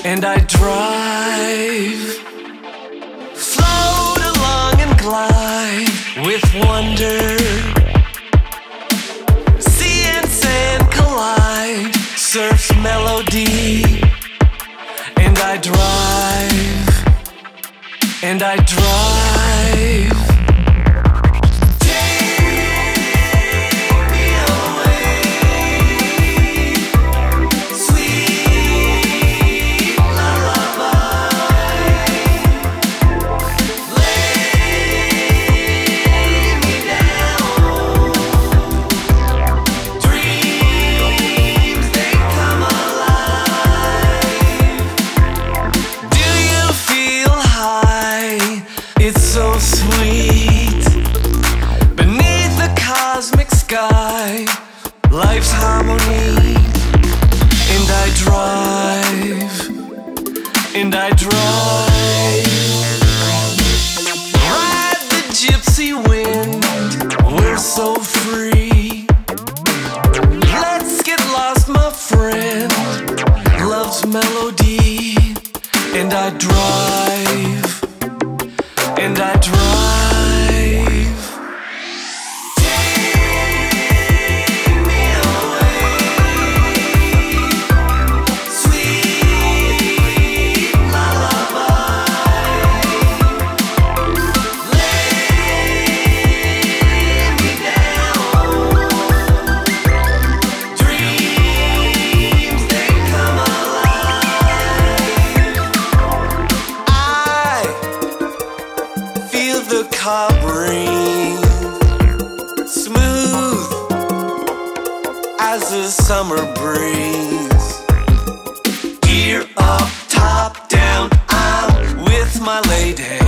and I drive, float along and glide with wonder. Sea and sand collide, surf's melody, and I drive, and I drive. So sweet beneath the cosmic sky, life's harmony, and I drive, and I drive. Ride the gypsy wind, we're so free. Let's get lost, my friend, love's melody, and I drive, and I drive. Take me away, sweet lullaby. Lay me down. Dreams, they come alive. Feel the car breathe, smooth as a summer breeze. Gear up, top down, I'm with my lady.